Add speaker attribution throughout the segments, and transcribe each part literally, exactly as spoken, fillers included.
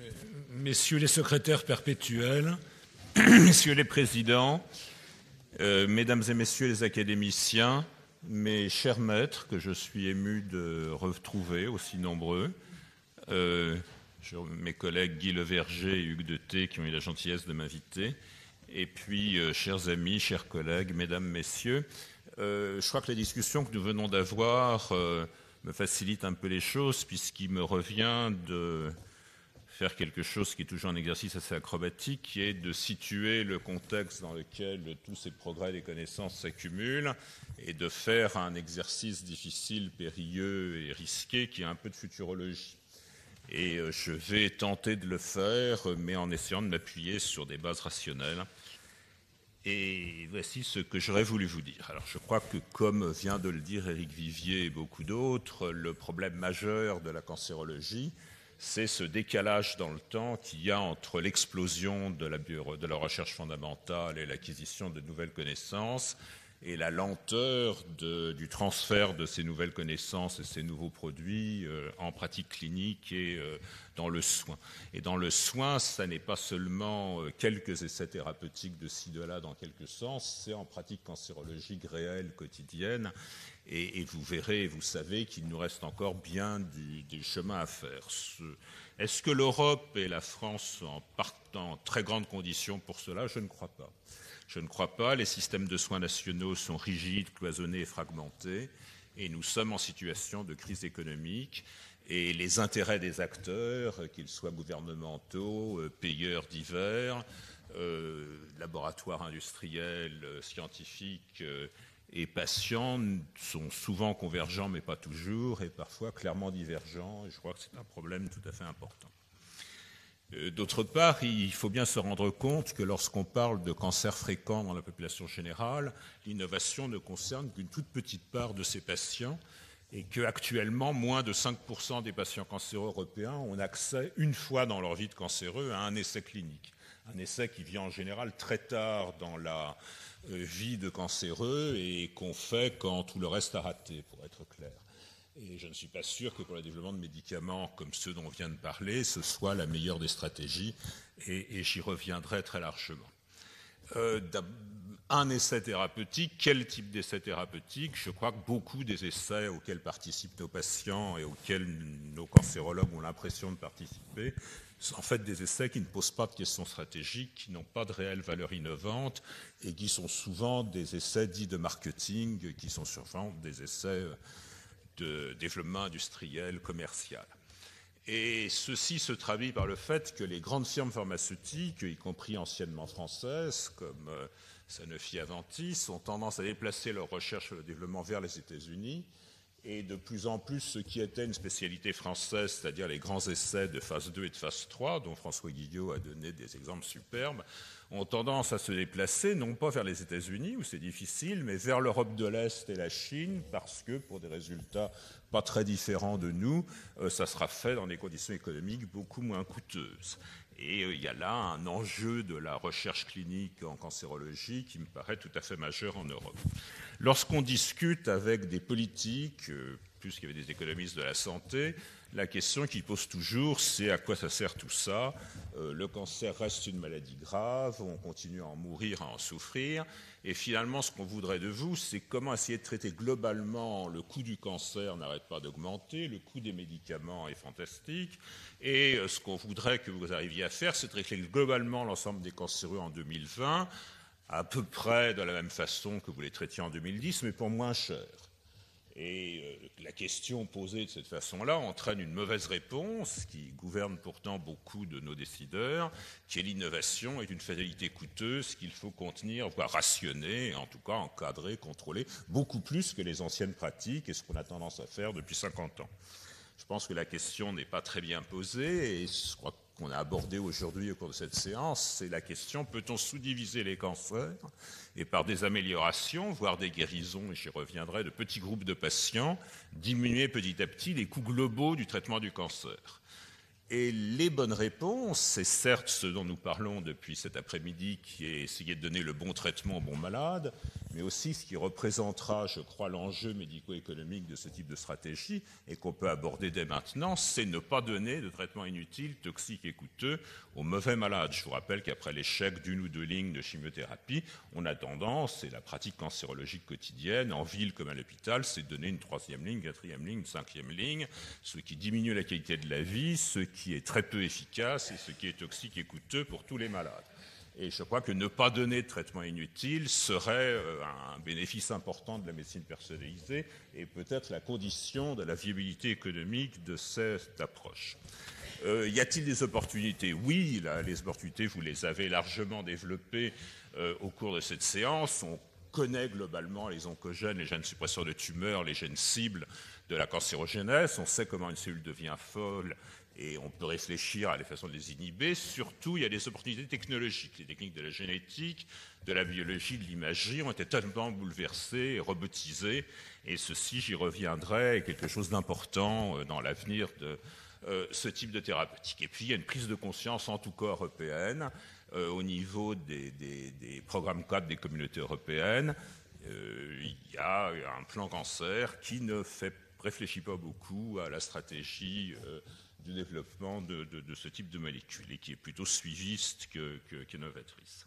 Speaker 1: Messieurs les secrétaires perpétuels, messieurs les présidents, euh, mesdames et messieurs les académiciens, mes chers maîtres, que je suis ému de retrouver aussi nombreux, euh, je, mes collègues Guy Leverger et Hugues de Thé qui ont eu la gentillesse de m'inviter, et puis euh, chers amis, chers collègues, mesdames, messieurs, euh, je crois que la discussion que nous venons d'avoir euh, me facilite un peu les choses, puisqu'il me revient de faire quelque chose qui est toujours un exercice assez acrobatique, qui est de situer le contexte dans lequel tous ces progrès des connaissances s'accumulent et de faire un exercice difficile, périlleux et risqué qui est un peu de futurologie. Et je vais tenter de le faire, mais en essayant de m'appuyer sur des bases rationnelles. Et voici ce que j'aurais voulu vous dire. Alors je crois que, comme vient de le dire Éric Vivier et beaucoup d'autres, le problème majeur de la cancérologie, c'est ce décalage dans le temps qu'il y a entre l'explosion de la, de la recherche fondamentale et l'acquisition de nouvelles connaissances et la lenteur de, du transfert de ces nouvelles connaissances et ces nouveaux produits euh, en pratique clinique et euh, dans le soin. Et dans le soin, ça n'est pas seulement euh, quelques essais thérapeutiques de ci, de là, dans quelques sens, c'est en pratique cancérologique réelle, quotidienne, et, et vous verrez et vous savez qu'il nous reste encore bien du, du chemin à faire. Ce, est-ce que l'Europe et la France en partent en très grandes conditions pour cela? Je ne crois pas. Je ne crois pas. Les systèmes de soins nationaux sont rigides, cloisonnés et fragmentés, et nous sommes en situation de crise économique. Et les intérêts des acteurs, qu'ils soient gouvernementaux, payeurs divers, euh, laboratoires industriels, scientifiques euh, et patients, sont souvent convergents, mais pas toujours, et parfois clairement divergents. Et je crois que c'est un problème tout à fait important. D'autre part, il faut bien se rendre compte que lorsqu'on parle de cancer fréquent dans la population générale, l'innovation ne concerne qu'une toute petite part de ces patients et qu'actuellement, moins de cinq pour cent des patients cancéreux européens ont accès une fois dans leur vie de cancéreux à un essai clinique. Un essai qui vient en général très tard dans la vie de cancéreux et qu'on fait quand tout le reste a raté, pour être clair. Et je ne suis pas sûr que pour le développement de médicaments comme ceux dont on vient de parler, ce soit la meilleure des stratégies, et, et j'y reviendrai très largement. Euh, un essai thérapeutique, quel type d'essai thérapeutique? Je crois que beaucoup des essais auxquels participent nos patients et auxquels nos cancérologues ont l'impression de participer sont en fait des essais qui ne posent pas de questions stratégiques, qui n'ont pas de réelle valeur innovante et qui sont souvent des essais dits de marketing, qui sont souvent des essais de développement industriel, commercial. Et ceci se traduit par le fait que les grandes firmes pharmaceutiques, y compris anciennement françaises, comme Sanofi Aventis, ont tendance à déplacer leur recherche et le développement vers les États-Unis. Et de plus en plus, ce qui était une spécialité française, c'est-à-dire les grands essais de phase deux et de phase trois, dont François Guillot a donné des exemples superbes, ont tendance à se déplacer, non pas vers les États-Unis, où c'est difficile, mais vers l'Europe de l'Est et la Chine, parce que, pour des résultats pas très différents de nous, euh, ça sera fait dans des conditions économiques beaucoup moins coûteuses. Et euh, il y a là un enjeu de la recherche clinique en cancérologie qui me paraît tout à fait majeur en Europe. Lorsqu'on discute avec des politiques, euh, plus qu'il y avait des économistes de la santé, la question qu'ils posent toujours, c'est à quoi ça sert tout ça? euh, Le cancer reste une maladie grave, on continue à en mourir, à en souffrir, et finalement, ce qu'on voudrait de vous, c'est comment essayer de traiter globalement le coût du cancer n'arrête pas d'augmenter, le coût des médicaments est fantastique, et euh, ce qu'on voudrait que vous arriviez à faire, c'est de traiter globalement l'ensemble des cancéreux en deux mille vingt, à peu près de la même façon que vous les traitiez en deux mille dix, mais pour moins cher. Et euh, la question posée de cette façon-là entraîne une mauvaise réponse qui gouverne pourtant beaucoup de nos décideurs, qui est l'innovation est une fatalité coûteuse qu'il faut contenir, voire rationner, en tout cas encadrer, contrôler, beaucoup plus que les anciennes pratiques et ce qu'on a tendance à faire depuis cinquante ans. Je pense que la question n'est pas très bien posée et je crois qu'on a abordé aujourd'hui au cours de cette séance, c'est la question, peut-on sous-diviser les cancers et par des améliorations, voire des guérisons, et j'y reviendrai, de petits groupes de patients, diminuer petit à petit les coûts globaux du traitement du cancer? Et les bonnes réponses, c'est certes ce dont nous parlons depuis cet après-midi, qui est essayer de donner le bon traitement aux bons malades, mais aussi ce qui représentera, je crois, l'enjeu médico-économique de ce type de stratégie, et qu'on peut aborder dès maintenant, c'est ne pas donner de traitement inutile, toxique et coûteux aux mauvais malades. Je vous rappelle qu'après l'échec d'une ou deux lignes de chimiothérapie, on a tendance, et la pratique cancérologique quotidienne, en ville comme à l'hôpital, c'est de donner une troisième ligne, quatrième ligne, une cinquième ligne, ce qui diminue la qualité de la vie, ce qui est très peu efficace et ce qui est toxique et coûteux pour tous les malades. Et je crois que ne pas donner de traitement inutile serait un bénéfice important de la médecine personnalisée et peut-être la condition de la viabilité économique de cette approche. Euh, y a-t-il des opportunités? Oui, là, les opportunités, vous les avez largement développées euh, au cours de cette séance. On connaît globalement les oncogènes, les gènes suppresseurs de tumeurs, les gènes cibles de la cancérogénèse. On sait comment une cellule devient folle et on peut réfléchir à la façon de les inhiber. Surtout, il y a des opportunités technologiques. Les techniques de la génétique, de la biologie, de l'imagerie ont été totalement bouleversées et robotisées. Et ceci, j'y reviendrai, est quelque chose d'important dans l'avenir de euh, ce type de thérapeutique. Et puis, il y a une prise de conscience, en tout cas européenne, euh, au niveau des, des, des programmes cadres des communautés européennes. Euh, il y a un plan cancer qui ne fait, réfléchit pas beaucoup à la stratégie euh, du développement de, de, de ce type de molécules et qui est plutôt suiviste que, que, qu'innovatrice.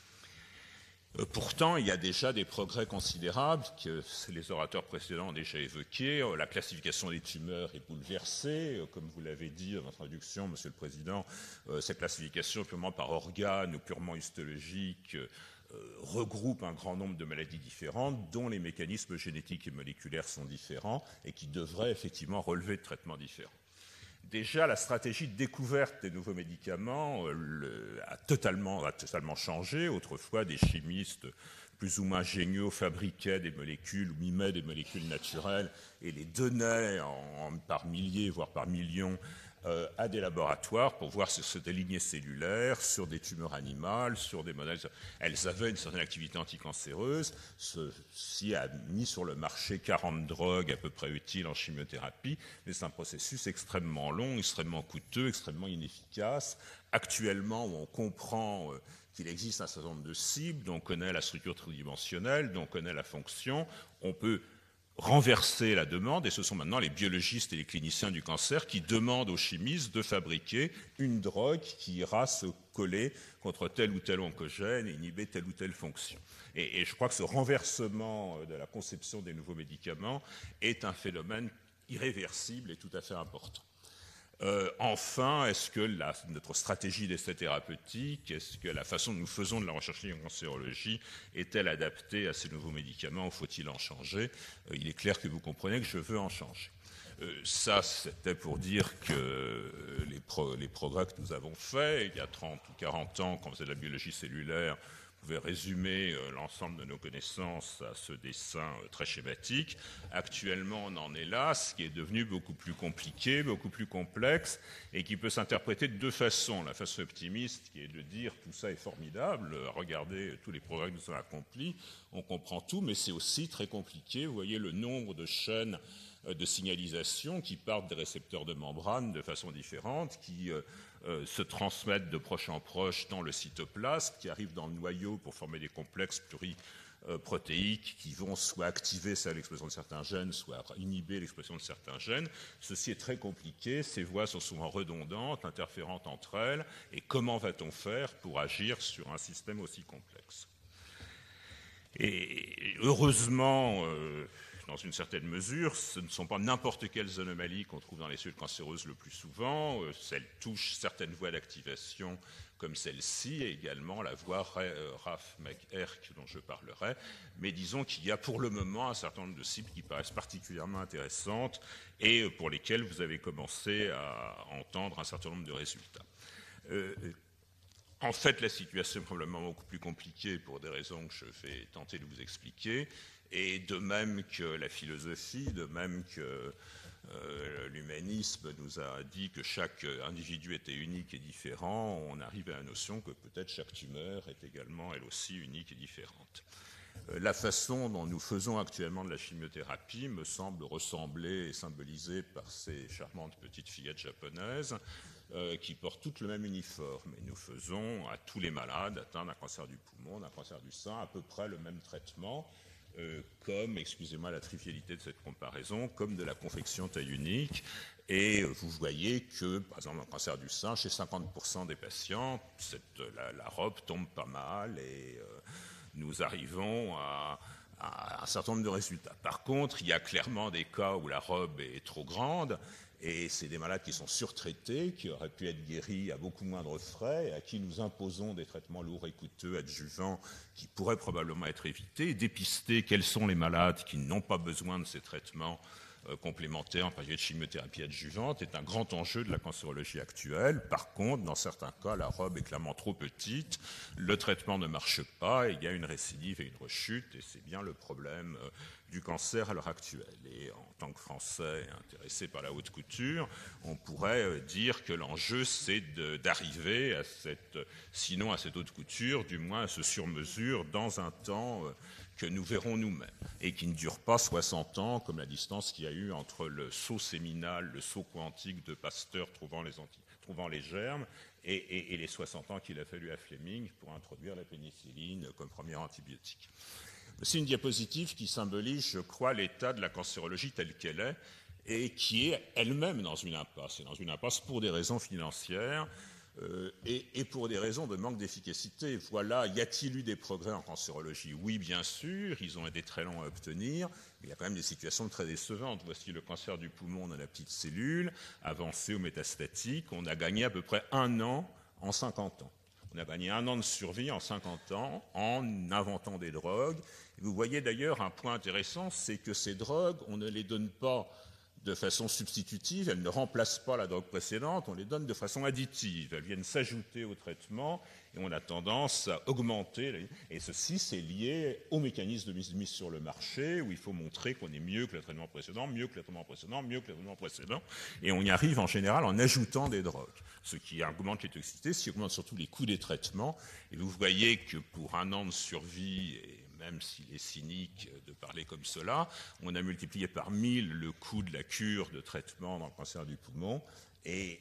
Speaker 1: Euh, pourtant, il y a déjà des progrès considérables que les orateurs précédents ont déjà évoqués. La classification des tumeurs est bouleversée. Comme vous l'avez dit dans votre introduction, Monsieur le Président, euh, cette classification purement par organe ou purement histologique euh, regroupe un grand nombre de maladies différentes dont les mécanismes génétiques et moléculaires sont différents et qui devraient effectivement relever de traitements différents. Déjà, la stratégie de découverte des nouveaux médicaments euh, le, a, totalement, a totalement changé. Autrefois, des chimistes plus ou moins géniaux fabriquaient des molécules ou mimaient des molécules naturelles et les donnaient en, en, par milliers, voire par millions, euh, à des laboratoires pour voir sur des lignées cellulaires, sur des tumeurs animales, sur des modèles. Elles avaient une certaine activité anticancéreuse. Ceci a mis sur le marché quarante drogues à peu près utiles en chimiothérapie, mais c'est un processus extrêmement long, extrêmement coûteux, extrêmement inefficace. Actuellement, on comprend euh, qu'il existe un certain nombre de cibles, dont on connaît la structure tridimensionnelle, dont on connaît la fonction. On peut renverser la demande, et ce sont maintenant les biologistes et les cliniciens du cancer qui demandent aux chimistes de fabriquer une drogue qui ira se coller contre tel ou tel oncogène et inhiber telle ou telle fonction. Et, et je crois que ce renversement de la conception des nouveaux médicaments est un phénomène irréversible et tout à fait important. Euh, enfin, est-ce que la, notre stratégie d'essai thérapeutique, est-ce que la façon dont nous faisons de la recherche en cancérologie est-elle adaptée à ces nouveaux médicaments ou faut-il en changer? euh, Il est clair que vous comprenez que je veux en changer. Euh, ça, c'était pour dire que euh, les, pro, les progrès que nous avons faits, il y a trente ou quarante ans, quand on faisait de la biologie cellulaire, vous pouvez résumer euh, l'ensemble de nos connaissances à ce dessin euh, très schématique. Actuellement, on en est là, ce qui est devenu beaucoup plus compliqué, beaucoup plus complexe, et qui peut s'interpréter de deux façons. La façon optimiste, qui est de dire tout ça est formidable, regardez tous les progrès que nous avons accomplis, on comprend tout, mais c'est aussi très compliqué. Vous voyez le nombre de chaînes de signalisation qui partent des récepteurs de membrane de façon différente, qui euh, euh, se transmettent de proche en proche dans le cytoplasme, qui arrivent dans le noyau pour former des complexes pluriprotéiques qui vont soit activer l'expression de certains gènes, soit inhiber l'expression de certains gènes. Ceci est très compliqué, ces voies sont souvent redondantes, interférentes entre elles, et comment va-t-on faire pour agir sur un système aussi complexe? Et heureusement, euh, dans une certaine mesure, ce ne sont pas n'importe quelles anomalies qu'on trouve dans les cellules cancéreuses le plus souvent. Euh, elles touchent certaines voies d'activation comme celle-ci, et également la voie R A F-MEK-ERK dont je parlerai. Mais disons qu'il y a pour le moment un certain nombre de cibles qui paraissent particulièrement intéressantes et pour lesquelles vous avez commencé à entendre un certain nombre de résultats. Euh, En fait, la situation est probablement beaucoup plus compliquée pour des raisons que je vais tenter de vous expliquer. Et de même que la philosophie, de même que euh, l'humanisme nous a dit que chaque individu était unique et différent, on arrive à la notion que peut-être chaque tumeur est également, elle aussi, unique et différente. Euh, la façon dont nous faisons actuellement de la chimiothérapie me semble ressembler et symbolisée par ces charmantes petites fillettes japonaises. euh, qui portent toutes le même uniforme. Et nous faisons à tous les malades atteints d'un cancer du poumon, d'un cancer du sein, à peu près le même traitement, euh, comme, excusez-moi la trivialité de cette comparaison, comme de la confection taille unique. Et vous voyez que, par exemple, dans le cancer du sein, chez cinquante pour cent des patients, cette, la, la robe tombe pas mal et euh, nous arrivons à, à un certain nombre de résultats. Par contre, il y a clairement des cas où la robe est trop grande et c'est des malades qui sont surtraités, qui auraient pu être guéris à beaucoup moindre frais, et à qui nous imposons des traitements lourds et coûteux, adjuvants, qui pourraient probablement être évités, et dépister quels sont les malades qui n'ont pas besoin de ces traitements euh, complémentaires en période de chimiothérapie adjuvante est un grand enjeu de la cancérologie actuelle. Par contre, dans certains cas, la robe est clairement trop petite, le traitement ne marche pas, et il y a une récidive et une rechute, et c'est bien le problème euh, du cancer à l'heure actuelle. Et en tant que Français intéressé par la haute couture, on pourrait dire que l'enjeu, c'est d'arriver à cette, sinon à cette haute couture, du moins à ce sur-mesure dans un temps que nous verrons nous-mêmes et qui ne dure pas soixante ans, comme la distance qu'il y a eu entre le saut séminal, le saut quantique de Pasteur trouvant les, anti, trouvant les germes et, et, et les soixante ans qu'il a fallu à Fleming pour introduire la pénicilline comme premier antibiotique. C'est une diapositive qui symbolise, je crois, l'état de la cancérologie telle qu'elle est et qui est elle-même dans une impasse. Et dans une impasse pour des raisons financières euh, et, et pour des raisons de manque d'efficacité. Voilà, y a-t-il eu des progrès en cancérologie? Oui, bien sûr, ils ont été très longs à obtenir, mais il y a quand même des situations très décevantes. Voici le cancer du poumon dans la petite cellule, avancé ou métastatique. On a gagné à peu près un an en cinquante ans. On a gagné un an de survie en cinquante ans en inventant des drogues. Et vous voyez d'ailleurs un point intéressant, c'est que ces drogues, on ne les donne pas de façon substitutive, elles ne remplacent pas la drogue précédente, on les donne de façon additive. Elles viennent s'ajouter au traitement et on a tendance à augmenter. Et ceci, c'est lié au mécanisme de mise, mise sur le marché où il faut montrer qu'on est mieux que le traitement précédent, mieux que le traitement précédent, mieux que le traitement précédent. Et on y arrive en général en ajoutant des drogues, ce qui augmente les toxicités, ce qui augmente surtout les coûts des traitements. Et vous voyez que pour un an de survie, et même s'il est cynique de parler comme cela, on a multiplié par mille le coût de la cure de traitement dans le cancer du poumon. Et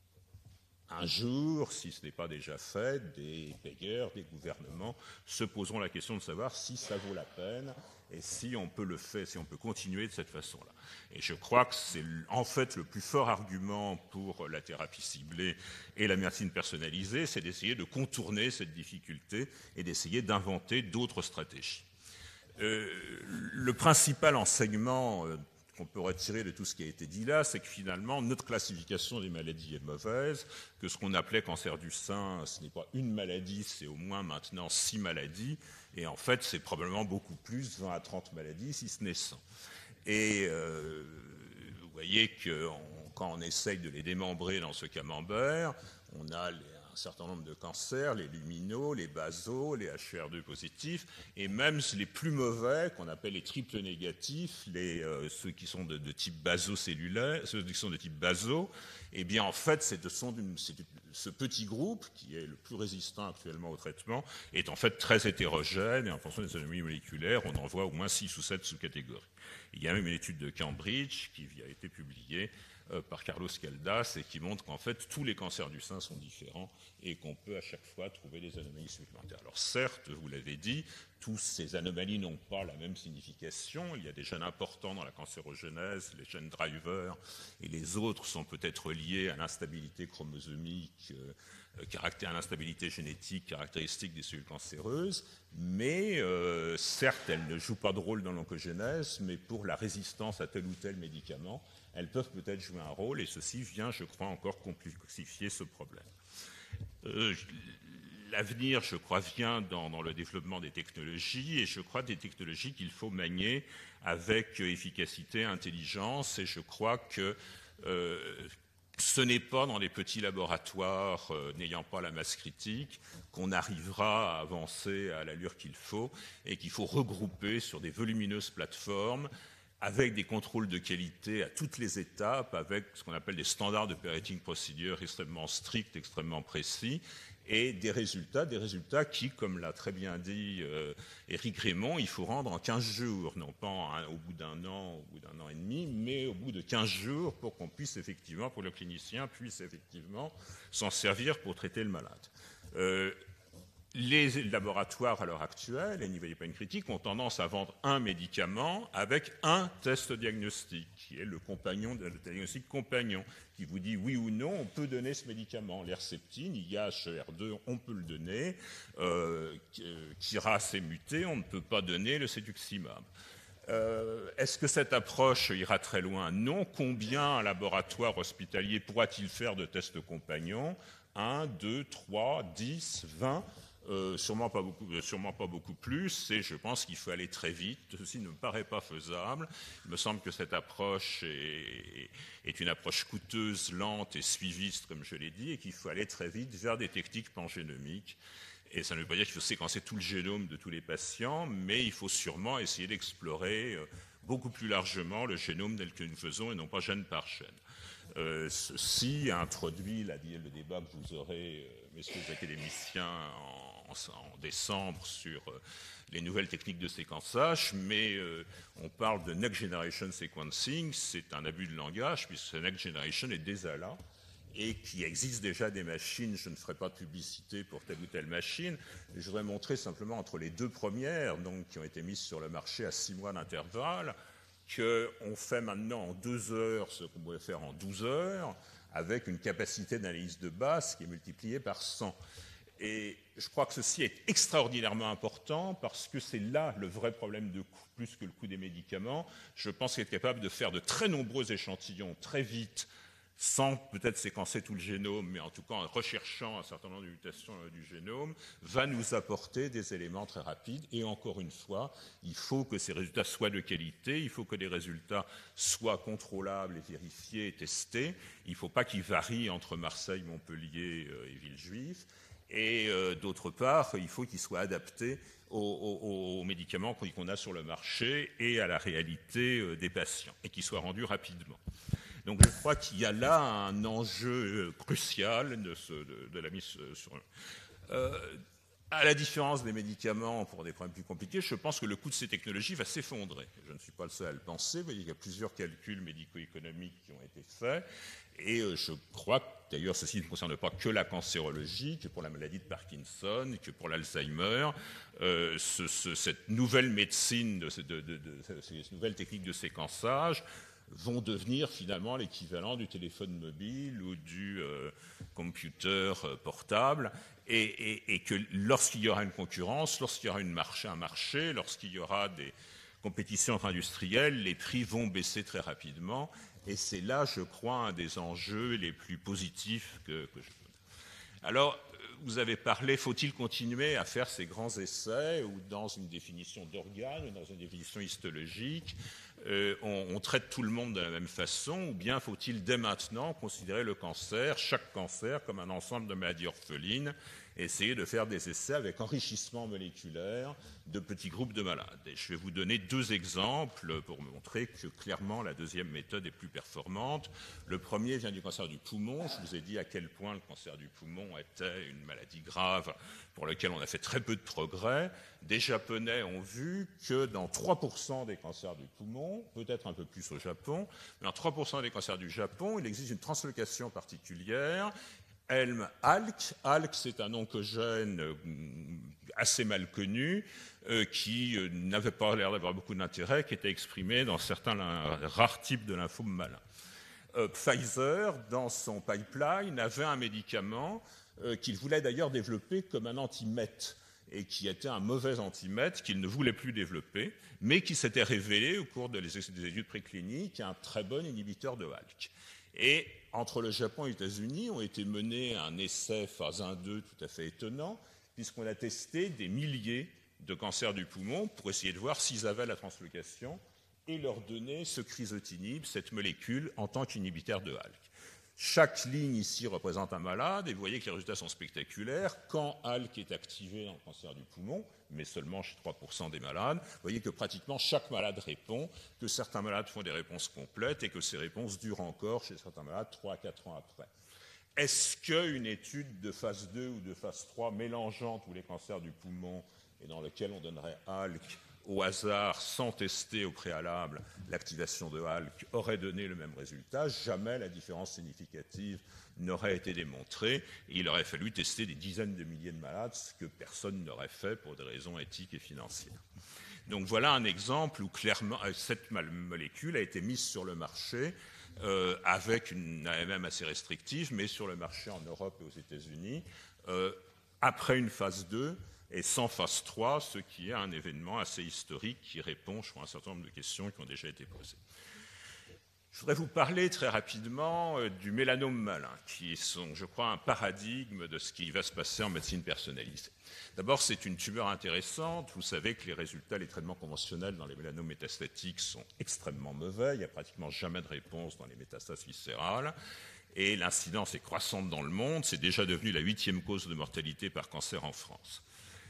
Speaker 1: un jour, si ce n'est pas déjà fait, des payeurs, des gouvernements se poseront la question de savoir si ça vaut la peine et si on peut le faire, si on peut continuer de cette façon-là. Et je crois que c'est en fait le plus fort argument pour la thérapie ciblée et la médecine personnalisée, c'est d'essayer de contourner cette difficulté et d'essayer d'inventer d'autres stratégies. Euh, le principal enseignement euh, qu'on peut retirer de tout ce qui a été dit là, c'est que finalement, notre classification des maladies est mauvaise, que ce qu'on appelait cancer du sein, ce n'est pas une maladie, c'est au moins maintenant six maladies, et en fait, c'est probablement beaucoup plus, vingt à trente maladies, si ce n'est cent. Et euh, vous voyez que on, quand on essaye de les démembrer dans ce camembert, on a les, un certain nombre de cancers, les luminaux, les basaux, les H R deux positifs, et même les plus mauvais, qu'on appelle les triples négatifs, les, euh, ceux qui sont de, de type basocellulaire, ceux qui sont de type baso, eh bien en fait, c'est, sont d'une, c'est ce petit groupe, qui est le plus résistant actuellement au traitement, est en fait très hétérogène, et en fonction des anomalies moléculaires, on en voit au moins six ou sept sous-catégories. Il y a même une étude de Cambridge qui a été publiée euh, par Carlos Caldas et qui montre qu'en fait tous les cancers du sein sont différents et qu'on peut à chaque fois trouver des anomalies supplémentaires. Alors certes, vous l'avez dit, tous ces anomalies n'ont pas la même signification. Il y a des gènes importants dans la cancérogénèse, les gènes drivers, et les autres sont peut-être liés à l'instabilité chromosomique, euh, caractère, à l'instabilité génétique caractéristique des cellules cancéreuses, mais euh, certes, elles ne jouent pas de rôle dans l'oncogénèse, mais pour la résistance à tel ou tel médicament, elles peuvent peut-être jouer un rôle, et ceci vient, je crois, encore complexifier ce problème. Euh, L'avenir, je crois, vient dans, dans le développement des technologies, et je crois des technologies qu'il faut manier avec efficacité, intelligence, et je crois que euh, ce n'est pas dans les petits laboratoires euh, n'ayant pas la masse critique qu'on arrivera à avancer à l'allure qu'il faut, et qu'il faut regrouper sur des volumineuses plateformes avec des contrôles de qualité à toutes les étapes, avec ce qu'on appelle des standards de operating procedure extrêmement stricts, extrêmement précis, et des résultats, des résultats qui, comme l'a très bien dit euh, Éric Rémond, il faut rendre en quinze jours, non pas en, au bout d'un an, au bout d'un an et demi, mais au bout de quinze jours pour qu'on puisse effectivement, pour le clinicien, puisse effectivement s'en servir pour traiter le malade. Euh, Les laboratoires à l'heure actuelle, et n'y voyez pas une critique, ont tendance à vendre un médicament avec un test diagnostique, qui est le compagnon, le diagnostic compagnon, qui vous dit oui ou non, on peut donner ce médicament. L'herceptine, I A H E R deux, on peut le donner. Euh, Kiras est muté, on ne peut pas donner le cetuximab. Euh, Est-ce que cette approche ira très loin? Non. Combien un laboratoire hospitalier pourra-t-il faire de tests compagnons? un, deux, trois, dix, vingt? Euh, sûrement pas beaucoup, sûrement pas beaucoup plus, et je pense qu'il faut aller très vite. Ceci ne me paraît pas faisable. Il me semble que cette approche est, est une approche coûteuse, lente et suiviste, comme je l'ai dit, et qu'il faut aller très vite vers des techniques pangénomiques. Et ça ne veut pas dire qu'il faut séquencer tout le génome de tous les patients, mais il faut sûrement essayer d'explorer beaucoup plus largement le génome tel que nous faisons et non pas gène par gène. Euh, ceci introduit la, le débat que vous aurez, euh, messieurs les académiciens, en, en, en décembre sur euh, les nouvelles techniques de séquençage, mais euh, on parle de Next Generation Sequencing, c'est un abus de langage, puisque Next Generation est déjà là, et qu'il existe déjà des machines. Je ne ferai pas de publicité pour telle ou telle machine, je voudrais montrer simplement entre les deux premières, donc, qui ont été mises sur le marché à six mois d'intervalle, qu'on fait maintenant en deux heures ce qu'on pouvait faire en douze heures, avec une capacité d'analyse de base qui est multipliée par cent. Et je crois que ceci est extraordinairement important parce que c'est là le vrai problème de coût, plus que le coût des médicaments. Je pense qu'être capable de faire de très nombreux échantillons très vite, sans peut-être séquencer tout le génome, mais en tout cas en recherchant un certain nombre de mutations du génome, va nous apporter des éléments très rapides. Et encore une fois, il faut que ces résultats soient de qualité, il faut que les résultats soient contrôlables et vérifiés et testés. Il ne faut pas qu'ils varient entre Marseille, Montpellier et Villejuif. Et euh, d'autre part, il faut qu'ils soient adaptés aux, aux, aux médicaments qu'on a sur le marché et à la réalité euh, des patients, et qu'ils soient rendus rapidement. Donc je crois qu'il y a là un enjeu crucial de, ce, de, de la mise sur... Euh, à la différence des médicaments pour des problèmes plus compliqués, je pense que le coût de ces technologies va s'effondrer. Je ne suis pas le seul à le penser. Vous voyez, il y a plusieurs calculs médico-économiques qui ont été faits. Et euh, je crois que, d'ailleurs, ceci ne concerne pas que la cancérologie, que pour la maladie de Parkinson, que pour l'Alzheimer. Euh, ce, ce, cette nouvelle médecine, de, de, de, de, ces nouvelles techniques de séquençage vont devenir finalement l'équivalent du téléphone mobile ou du euh, computer euh, portable, et, et, et que lorsqu'il y aura une concurrence, lorsqu'il y aura une marché, un marché, lorsqu'il y aura des compétitions entre industriels, les prix vont baisser très rapidement, et c'est là, je crois, un des enjeux les plus positifs que, que je peux. Alors, vous avez parlé, faut-il continuer à faire ces grands essais, ou dans une définition d'organe, ou dans une définition histologique, Euh, on, on traite tout le monde de la même façon, ou bien faut-il dès maintenant considérer le cancer, chaque cancer, comme un ensemble de maladies orphelines, et essayer de faire des essais avec enrichissement moléculaire de petits groupes de malades. Et je vais vous donner deux exemples pour montrer que clairement la deuxième méthode est plus performante. Le premier vient du cancer du poumon. Je vous ai dit à quel point le cancer du poumon était une maladie grave pour laquelle on a fait très peu de progrès. Des Japonais ont vu que dans trois pour cent des cancers du poumon, peut-être un peu plus au Japon, mais dans trois pour cent des cancers du Japon, il existe une translocation particulière, Helm-Alk. Alk, c'est un oncogène assez mal connu, euh, qui euh, n'avait pas l'air d'avoir beaucoup d'intérêt, qui était exprimé dans certains rares types de lymphomes malins. Euh, Pfizer, dans son pipeline, avait un médicament euh, qu'il voulait d'ailleurs développer comme un anti-MET, et qui était un mauvais anti-MET qu'il ne voulait plus développer, mais qui s'était révélé au cours des études précliniques un très bon inhibiteur de Alk. Et entre le Japon et les États-Unis ont été menés un essai phase un deux tout à fait étonnant, puisqu'on a testé des milliers de cancers du poumon pour essayer de voir s'ils avaient la translocation et leur donner ce crizotinib, cette molécule, en tant qu'inhibiteur de Alk. Chaque ligne ici représente un malade, et vous voyez que les résultats sont spectaculaires. Quand A L K est activé dans le cancer du poumon, mais seulement chez trois pour cent des malades, vous voyez que pratiquement chaque malade répond, que certains malades font des réponses complètes, et que ces réponses durent encore chez certains malades trois à quatre ans après. Est-ce qu'une étude de phase deux ou de phase trois mélangeant tous les cancers du poumon et dans lequel on donnerait A L K au hasard, sans tester au préalable l'activation de A L K, aurait donné le même résultat? Jamais la différence significative n'aurait été démontrée. Et il aurait fallu tester des dizaines de milliers de malades, ce que personne n'aurait fait pour des raisons éthiques et financières. Donc voilà un exemple où clairement cette molécule a été mise sur le marché euh, avec une A M M assez restrictive, mais sur le marché en Europe et aux États-Unis, euh, après une phase deux, et sans phase trois, ce qui est un événement assez historique qui répond, je crois, à un certain nombre de questions qui ont déjà été posées. Je voudrais vous parler très rapidement euh, du mélanome malin, qui est, je crois, un paradigme de ce qui va se passer en médecine personnalisée. D'abord, c'est une tumeur intéressante. Vous savez que les résultats, les traitements conventionnels dans les mélanomes métastatiques sont extrêmement mauvais. Il n'y a pratiquement jamais de réponse dans les métastases viscérales. Et l'incidence est croissante dans le monde. C'est déjà devenu la huitième cause de mortalité par cancer en France.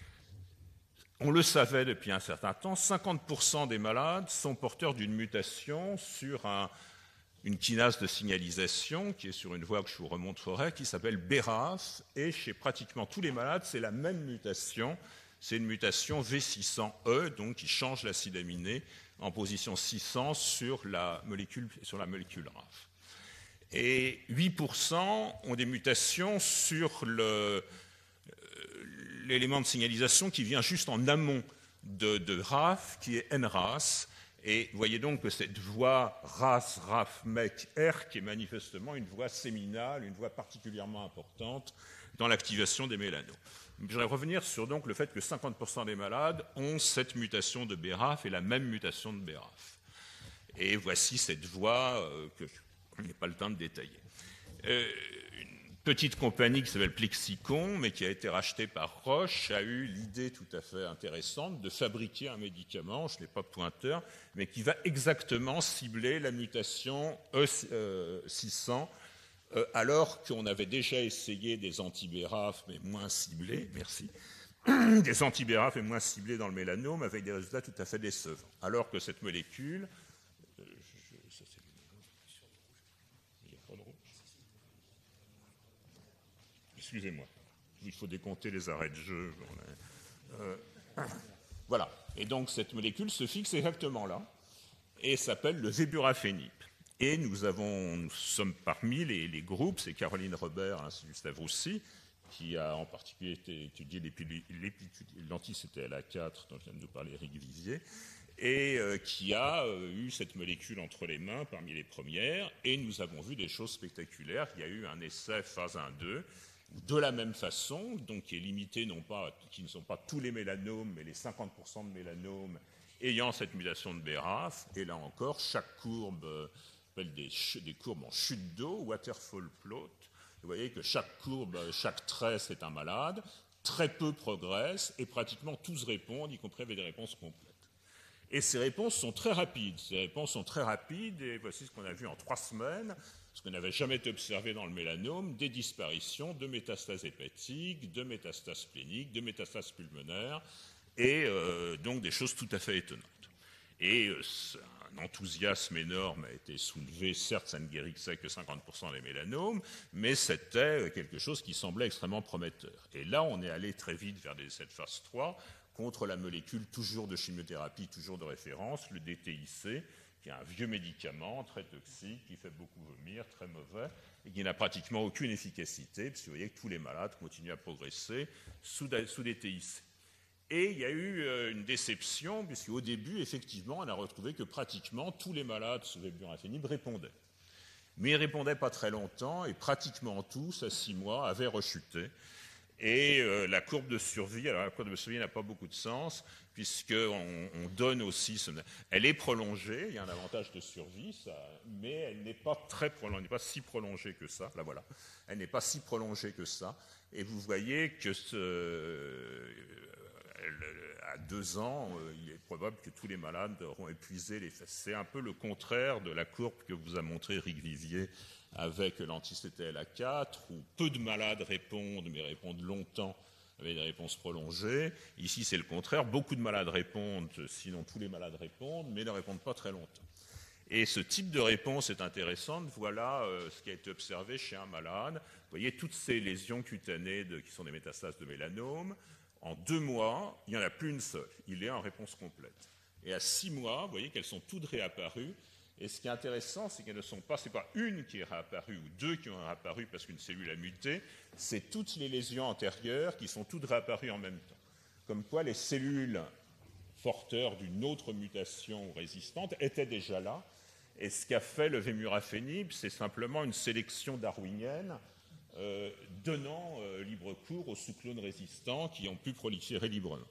Speaker 1: On le savait depuis un certain temps, cinquante pour cent des malades sont porteurs d'une mutation sur un, une kinase de signalisation qui est sur une voie que je vous remontrerai, qui s'appelle B R A F, et chez pratiquement tous les malades, c'est la même mutation, c'est une mutation V six cents E, donc qui change l'acide aminé en position six cents sur la molécule, sur la molécule R A F. Et huit pour cent ont des mutations sur le... l'élément de signalisation qui vient juste en amont de, de R A F, qui est N R A S. Et vous voyez donc que cette voie R A S, R A F, M E C, R, qui est manifestement une voie séminale, une voie particulièrement importante dans l'activation des mélanomes. Je voudrais revenir sur donc le fait que cinquante pour cent des malades ont cette mutation de B R A F et la même mutation de B R A F. Et voici cette voie euh, que je n'ai pas le temps de détailler. Euh, Petite compagnie qui s'appelle Plexicon, mais qui a été rachetée par Roche, a eu l'idée tout à fait intéressante de fabriquer un médicament, je n'ai pas de pointeur, mais qui va exactement cibler la mutation E six cents, euh, alors qu'on avait déjà essayé des anti-B R A F, mais moins ciblés, merci, des anti-B R A F, mais moins ciblés dans le mélanome, avec des résultats tout à fait décevants. Alors que cette molécule... Euh, je, ça, c'est... Il n'y a pas de rouge. Excusez-moi, il faut décompter les arrêts de jeu. Euh, voilà. Et donc, cette molécule se fixe exactement là et s'appelle le Véburafénib. Et nous, avons, nous sommes parmi les, les groupes, c'est Caroline Robert à l'Institut Stavroussi, qui a en particulier été étudié l'anti-C T L A quatre, dont vient de nous parler Éric Vivier, et euh, qui a euh, eu cette molécule entre les mains parmi les premières. Et nous avons vu des choses spectaculaires. Il y a eu un essai phase un deux, de la même façon, donc qui est limité, non pas, qui ne sont pas tous les mélanomes, mais les cinquante pour cent de mélanomes ayant cette mutation de B R A F. Et là encore, chaque courbe, euh, s'appelle des, des courbes en chute d'eau, waterfall plot. Vous voyez que chaque courbe, chaque trait, c'est un malade. Très peu progressent et pratiquement tous répondent, y compris avec des réponses complètes. Et ces réponses sont très rapides. Ces réponses sont très rapides et voici ce qu'on a vu en trois semaines. Ce qu'on n'avait jamais été observé dans le mélanome, des disparitions de métastases hépatiques, de métastases spléniques, de métastases pulmonaires, et euh, donc des choses tout à fait étonnantes. Et euh, un enthousiasme énorme a été soulevé, certes ça ne guérissait que cinquante pour cent des mélanomes, mais c'était quelque chose qui semblait extrêmement prometteur. Et là on est allé très vite vers des, cette phase trois, contre la molécule toujours de chimiothérapie, toujours de référence, le D T I C, qui est un vieux médicament très toxique, qui fait beaucoup vomir, très mauvais, et qui n'a pratiquement aucune efficacité, puisque vous voyez que tous les malades continuent à progresser sous, sous D T I C. Et il y a eu euh, une déception, puisqu'au début, effectivement, on a retrouvé que pratiquement tous les malades sous Véburafénib répondaient. Mais ils ne répondaient pas très longtemps, et pratiquement tous, à six mois, avaient rechuté. Et euh, la courbe de survie, alors la courbe de survie n'a pas beaucoup de sens, puisqu'on on donne aussi, ce, elle est prolongée, il y a un avantage de survie, ça, mais elle n'est pas très prolongée, elle n'est pas si prolongée que ça, là voilà, elle n'est pas si prolongée que ça, et vous voyez que ce, à deux ans, il est probable que tous les malades auront épuisé les fesses. C'est un peu le contraire de la courbe que vous a montré Éric Vivier avec l'anti-C T L A quatre, où peu de malades répondent, mais répondent longtemps avec des réponses prolongées. Ici, c'est le contraire. Beaucoup de malades répondent, sinon tous les malades répondent, mais ne répondent pas très longtemps. Et ce type de réponse est intéressante. Voilà euh, ce qui a été observé chez un malade. Vous voyez toutes ces lésions cutanées de, qui sont des métastases de mélanome. En deux mois, il n'y en a plus une seule. Il est en réponse complète. Et à six mois, vous voyez qu'elles sont toutes réapparues. Et ce qui est intéressant, c'est qu'elles ne sont pas, c'est pas une qui est réapparue ou deux qui ont réapparu parce qu'une cellule a muté, c'est toutes les lésions antérieures qui sont toutes réapparues en même temps. Comme quoi les cellules porteurs d'une autre mutation résistante étaient déjà là. Et ce qu'a fait le vemurafenib, c'est simplement une sélection darwinienne euh, donnant euh, libre cours aux sous-clones résistants qui ont pu proliférer librement.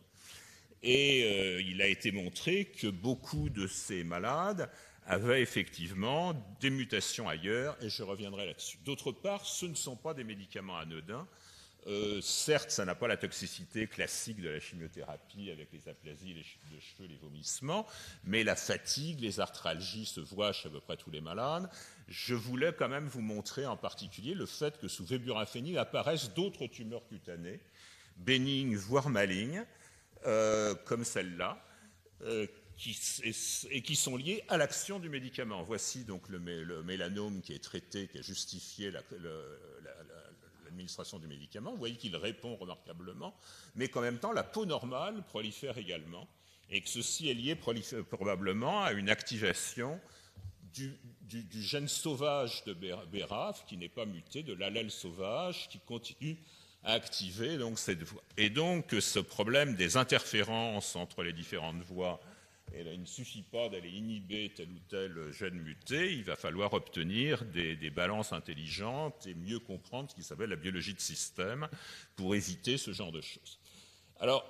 Speaker 1: Et euh, il a été montré que beaucoup de ces malades avaient effectivement des mutations ailleurs, et je reviendrai là-dessus. D'autre part, ce ne sont pas des médicaments anodins. Euh, certes, ça n'a pas la toxicité classique de la chimiothérapie avec les aplasies, les chutes de cheveux, les vomissements, mais la fatigue, les arthralgies se voient chez à peu près tous les malades. Je voulais quand même vous montrer en particulier le fait que sous vemurafenib apparaissent d'autres tumeurs cutanées, bénignes voire malignes, euh, comme celle-là, euh, qui, et, et qui sont liées à l'action du médicament. Voici donc le, le mélanome qui est traité, qui a justifié la, le, la, la l'administration du médicament. Vous voyez qu'il répond remarquablement, mais qu'en même temps, la peau normale prolifère également, et que ceci est lié probablement à une activation du, du, du gène sauvage de B R A F, qui n'est pas muté, de l'allèle sauvage, qui continue à activer donc, cette voie. Et donc, ce problème des interférences entre les différentes voies, et là, il ne suffit pas d'aller inhiber tel ou tel gène muté, il va falloir obtenir des, des balances intelligentes et mieux comprendre ce qui s'appelle la biologie de système pour éviter ce genre de choses. Alors,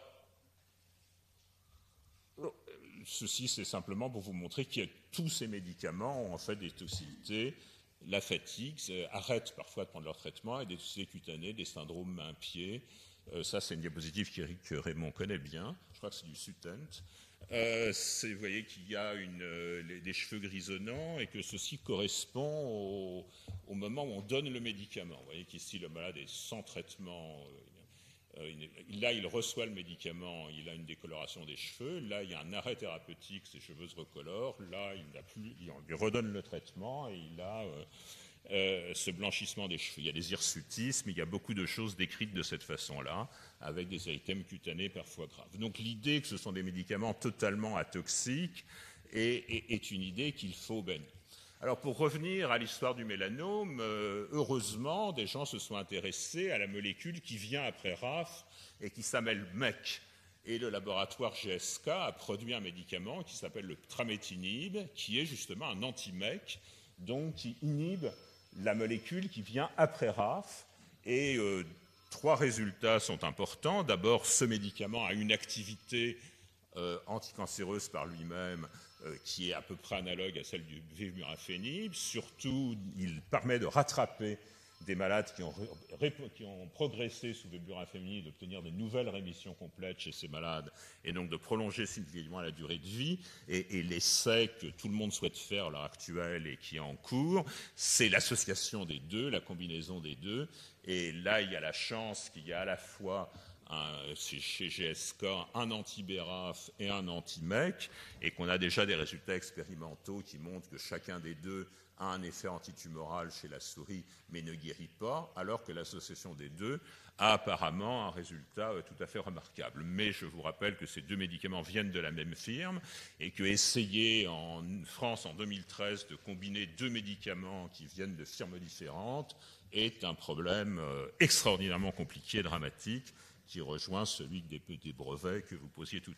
Speaker 1: ceci, c'est simplement pour vous montrer que tous ces médicaments ont en fait des toxicités. La fatigue, arrête parfois de prendre leur traitement, et des toxicités cutanées, des syndromes main-pied. Euh, ça, c'est une diapositive que Raymond connaît bien. Je crois que c'est du Sutent. Euh, vous voyez qu'il y a une, euh, les, des cheveux grisonnants et que ceci correspond au, au moment où on donne le médicament. Vous voyez qu'ici, le malade est sans traitement. Euh, il, là, il reçoit le médicament, il a une décoloration des cheveux. Là, il y a un arrêt thérapeutique, ses cheveux se recolorent. Là, il n'a plus, il, on lui redonne le traitement et il a euh, euh, ce blanchissement des cheveux. Il y a des hirsutismes, il y a beaucoup de choses décrites de cette façon-là, avec des érythèmes cutanés parfois graves. Donc l'idée que ce sont des médicaments totalement atoxiques est, est, est une idée qu'il faut bannir. Alors pour revenir à l'histoire du mélanome, euh, heureusement, des gens se sont intéressés à la molécule qui vient après R A F et qui s'appelle M E C. Et le laboratoire G S K a produit un médicament qui s'appelle le trametinib, qui est justement un anti-M E C, donc qui inhibe la molécule qui vient après R A F. Et euh, trois résultats sont importants. D'abord, ce médicament a une activité euh, anticancéreuse par lui-même euh, qui est à peu près analogue à celle du vemurafenib. Surtout, il permet de rattraper des malades qui ont, qui ont progressé sous vemurafenib, d'obtenir de nouvelles rémissions complètes chez ces malades, et donc de prolonger significativement la durée de vie. Et, et l'essai que tout le monde souhaite faire à l'heure actuelle et qui est en cours, c'est l'association des deux, la combinaison des deux. Et là, il y a la chance qu'il y a à la fois un, chez G S K un anti-B R A F et un anti-M E C, et qu'on a déjà des résultats expérimentaux qui montrent que chacun des deux a un effet antitumoral chez la souris, mais ne guérit pas, alors que l'association des deux a apparemment un résultat tout à fait remarquable. Mais je vous rappelle que ces deux médicaments viennent de la même firme, et que essayer en France en deux mille treize de combiner deux médicaments qui viennent de firmes différentes est un problème extraordinairement compliqué et dramatique, qui rejoint celui des petits brevets que vous posiez tout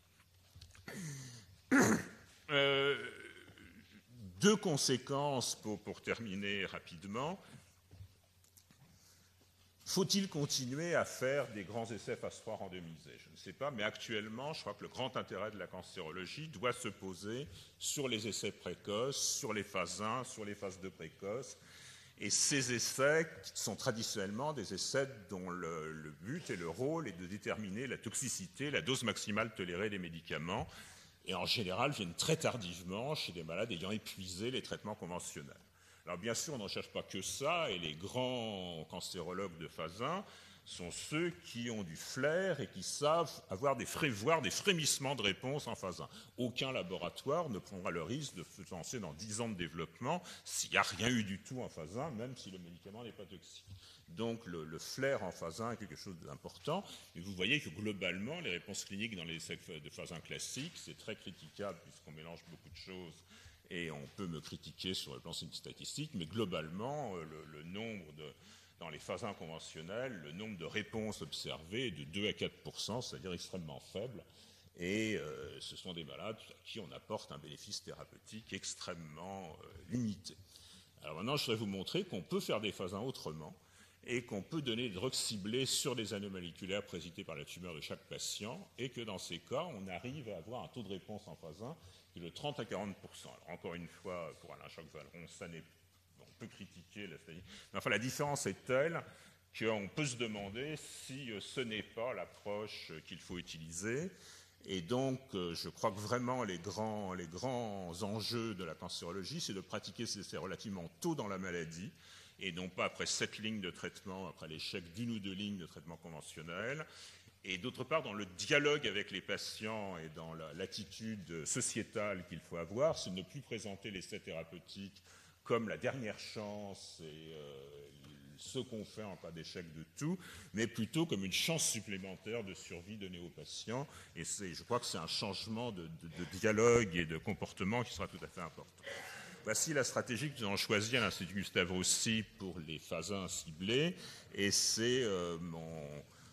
Speaker 1: à l'heure. Euh, deux conséquences pour, pour terminer rapidement. Faut-il continuer à faire des grands essais phase trois randomisés? Je ne sais pas, mais actuellement, je crois que le grand intérêt de la cancérologie doit se poser sur les essais précoces, sur les phases un, sur les phases deux précoces. Et ces essais sont traditionnellement des essais dont le, le but et le rôle est de déterminer la toxicité, la dose maximale tolérée des médicaments, et en général viennent très tardivement chez des malades ayant épuisé les traitements conventionnels. Alors bien sûr, on ne recherche pas que ça, et les grands cancérologues de phase un sont ceux qui ont du flair et qui savent avoir des frais, voir des frémissements de réponse en phase un. Aucun laboratoire ne prendra le risque de se lancer dans dix ans de développement s'il n'y a rien eu du tout en phase un, même si le médicament n'est pas toxique. Donc le, le flair en phase un est quelque chose d'important. Et vous voyez que globalement, les réponses cliniques dans les essais de phase un classiques, c'est très critiquable puisqu'on mélange beaucoup de choses et on peut me critiquer sur le plan statistique, mais globalement, le, le nombre de... Dans les phases un conventionnelles, le nombre de réponses observées est de deux à quatre pour cent, c'est-à-dire extrêmement faible. Et euh, ce sont des malades à qui on apporte un bénéfice thérapeutique extrêmement euh, limité. Alors maintenant, je voudrais vous montrer qu'on peut faire des phases un autrement et qu'on peut donner des drogues ciblées sur des anneaux moléculaires présentés par la tumeur de chaque patient et que dans ces cas, on arrive à avoir un taux de réponse en phase un qui est de trente à quarante pour cent. Alors encore une fois, pour Alain Choc-Valeron, ça n'est on peut critiquer la statistique. Mais enfin, la différence est telle qu'on peut se demander si ce n'est pas l'approche qu'il faut utiliser. Et donc, je crois que vraiment les grands, les grands enjeux de la cancérologie, c'est de pratiquer ces essais relativement tôt dans la maladie, et non pas après sept lignes de traitement, après l'échec d'une ou deux lignes de traitement conventionnel. Et d'autre part, dans le dialogue avec les patients et dans l'attitude sociétale qu'il faut avoir, c'est de ne plus présenter l'essai thérapeutique comme la dernière chance et euh, ce qu'on fait en cas d'échec de tout, mais plutôt comme une chance supplémentaire de survie donnée aux patients. Et je crois que c'est un changement de, de, de dialogue et de comportement qui sera tout à fait important. Voici la stratégie que nous avons choisie à l'Institut Gustave Roussy pour les phases un ciblées, et c'est euh, mon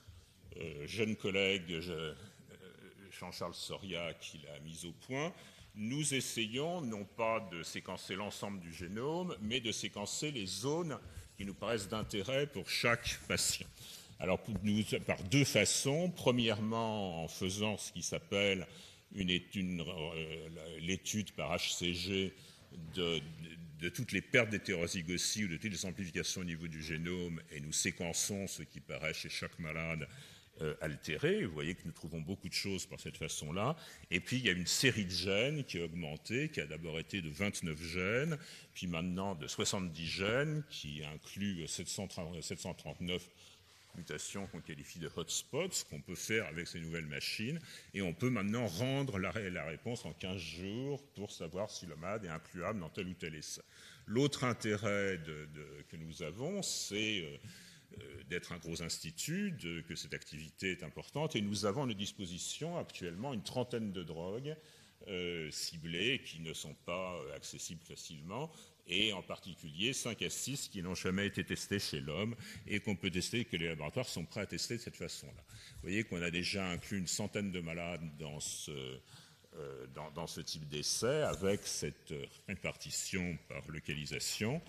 Speaker 1: euh, jeune collègue je, euh, Jean-Charles Soria qui l'a mise au point. Nous essayons non pas de séquencer l'ensemble du génome, mais de séquencer les zones qui nous paraissent d'intérêt pour chaque patient. Alors, nous, par deux façons. Premièrement, en faisant ce qui s'appelle une étude, euh, l'étude par H C G de, de, de toutes les pertes d'hétérozygosie ou de toutes les amplifications au niveau du génome, et nous séquençons ce qui paraît chez chaque malade Euh, altéré. Vous voyez que nous trouvons beaucoup de choses par cette façon-là. Et puis, il y a une série de gènes qui a augmenté, qui a d'abord été de vingt-neuf gènes, puis maintenant de soixante-dix gènes, qui inclut sept cent trente-neuf mutations qu'on qualifie de hotspots, qu'on peut faire avec ces nouvelles machines. Et on peut maintenant rendre la, la réponse en quinze jours pour savoir si le malade est incluable dans tel ou tel essai. L'autre intérêt de, de, que nous avons, c'est... Euh, d'être un gros institut, de, que cette activité est importante, et nous avons à nos dispositions actuellement une trentaine de drogues euh, ciblées qui ne sont pas euh, accessibles facilement, et en particulier cinq à six qui n'ont jamais été testées chez l'homme et qu'on peut tester, que les laboratoires sont prêts à tester de cette façon-là. Vous voyez qu'on a déjà inclus une centaine de malades dans ce, euh, dans, dans ce type d'essai avec cette répartition par localisation.